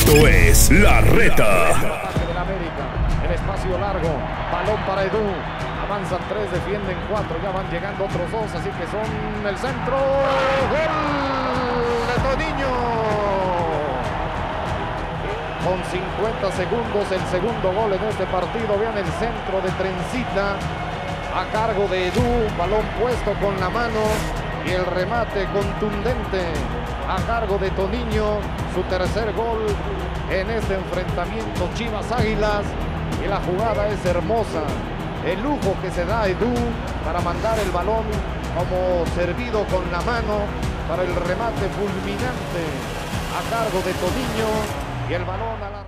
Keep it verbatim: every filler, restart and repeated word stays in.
Esto es La Reta. Ataque del América, el espacio largo, balón para Edu. Avanzan tres, defienden cuatro, ya van llegando otros dos, así que son el centro. ¡Gol de Toniño! Con cincuenta segundos, el segundo gol en este partido. Vean el centro de Trencita a cargo de Edu, balón puesto con la mano y el remate contundente a cargo de Toniño, su tercer gol en este enfrentamiento Chivas Águilas, y la jugada es hermosa. El lujo que se da Edu para mandar el balón como servido con la mano para el remate fulminante a cargo de Toniño, y el balón a la